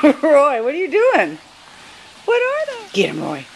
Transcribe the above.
Roy, what are you doing? What are those? Get him, Roy.